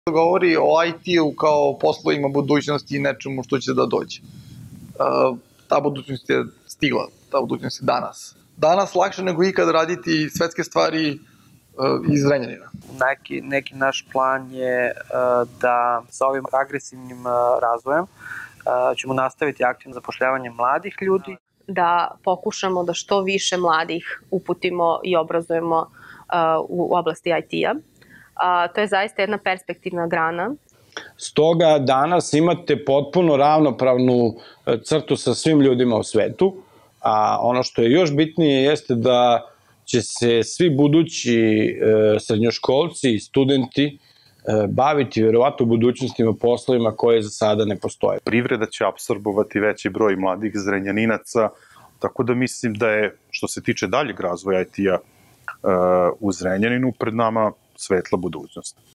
Govori o IT-u kao poslovima budućnosti i nečemu što će da dođe. Ta budućnost je stigla, ta budućnost je danas. Danas lakše nego ikad raditi svetske stvari iz Zrenjanina. Neki naš plan je da sa ovim agresivnim razvojem ćemo nastaviti aktivno zapošljavanje mladih ljudi. Da pokušamo da što više mladih uputimo i obrazujemo u oblasti IT-a. To je zaista jedna perspektivna grana. Stoga danas imate potpuno ravnopravnu crtu sa svim ljudima u svetu, a ono što je još bitnije jeste da će se svi budući srednjoškolci i studenti baviti verovatno u budućnostima poslovima koje za sada ne postoje. Privreda će apsorbovati veći broj mladih Zrenjaninaca, tako da mislim da je, što se tiče daljeg razvoja IT-a u Zrenjaninu, pred nama svetla budućnost.